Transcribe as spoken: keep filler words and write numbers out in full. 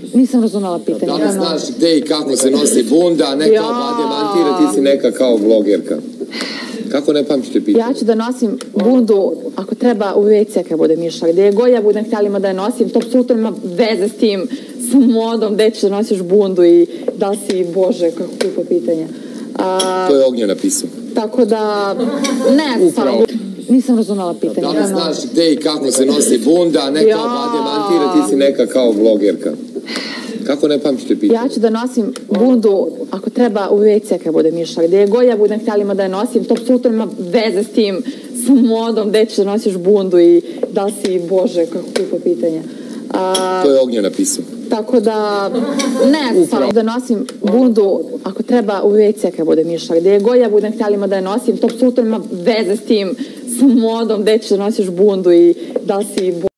Nisam razumela pitanje. Da li znaš gde i kako se nosi bunda, ne kao Bade Mantira, ti si neka kao blogerka. Kako ne pamćite pitanje? Ja ću da nosim bundu, ako treba, u ve ce kad bude mišla. Gde je god ja budem htjelima da je nosim, to apsolutno ima veze s tim, s modom, gde ćeš da nosiš bundu i da li si, Bože, kako kupa pitanje. To je Ognja napisao. Tako da, ne, stvarno, nisam razumela pitanje. Da li znaš gde i kako se nosi bunda, ne kao Bade Mantira, ti si neka kao blogerka. Kako ne pamćite pitanje? Ja ću da nosim bundu, ako treba, u ve ce kad bude mišla. Gde je god ja budem htjelima da je nosim, to apsolutno ima veze s tim, s modom, gde ćeš da nosiš bundu i da li si, Bože, kako kupa pitanje. To je Ognja napisao. Tako da, ne, stvarno, da nosim bundu, ako treba, u ve ce kad bude mišla. Gde je god ja budem htjelima da je nosim, to apsolutno ima veze s tim, s modom, gde ćeš da nosiš bundu i da li si